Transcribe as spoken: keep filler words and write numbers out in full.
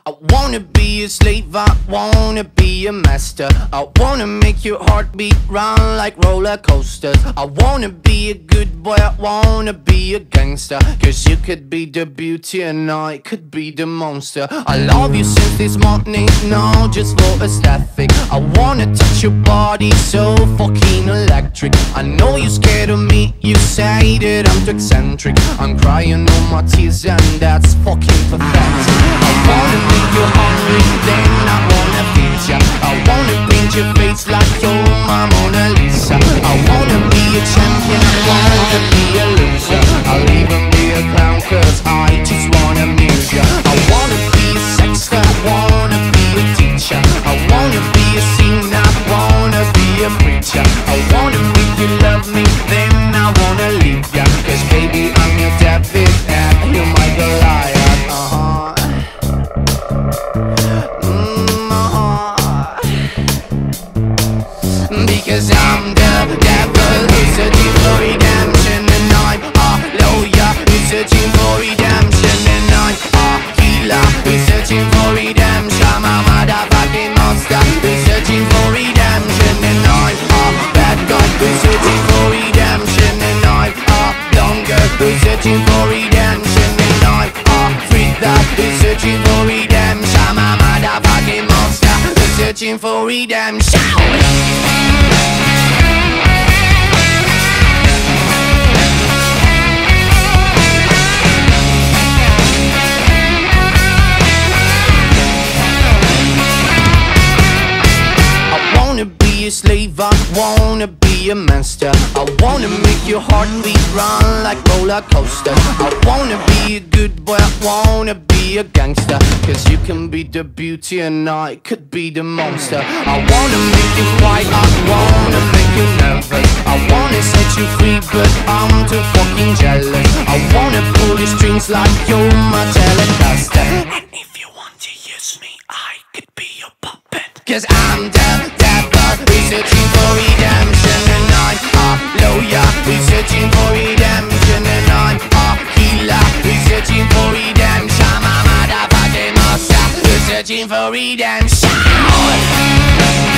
I wanna be a slave, I wanna be a master. I wanna make your heartbeat run like roller coasters. I wanna be a good boy, I wanna be a gangster. Cause you could be the beauty and I could be the monster. I love you since this morning, no, just for aesthetic. I wanna touch your body so fucking electric. I know you're scared of me, you say that I'm too eccentric. I'm crying all my tears and that's fucking pathetic. I wanna make you hungry, then I wanna feed ya. I wanna paint your face like you're my Mona Lisa. I wanna be a champion, I wanna be a loser. I'll even be a clown cause I just wanna amuse ya. I wanna be a sexter, I wanna be a teacher. I wanna be a singer, I wanna be a preacher. I wanna make you love me, then I wanna leave ya. Cause baby I'm your David and you're my Goliath. Uh-huh. Mm, uh-huh. Because I'm the devil who's searching for redemption. And I'm a lawyer who's searching for redemption. And I'm a healer who's searching for redemption. I'm a motherfucking monster who's searching for redemption. And I'm a bad guy who's searching for redemption. And I'm a blonde girl who's searching for redemption. And I'm a freak that who's searching for redemption. I'm a motherfucking monster who's searching for redemption. A slave, I wanna be a master. I wanna make your heartbeat run like roller coaster. I wanna be a good boy, I wanna be a gangster. Cause you can be the beauty and I could be the monster. I wanna make you quiet, I wanna make you nervous. I wanna set you free but I'm too fucking jealous. I wanna pull your strings like you're my Telecaster. And if you want to use me, I could be your puppet. Cause I'm the devil who's searching for redemption. And I'm a lawyer who's searching for redemption. And I'm a healer who's searching for redemption. I'm a motherfucking monster who's searching for redemption.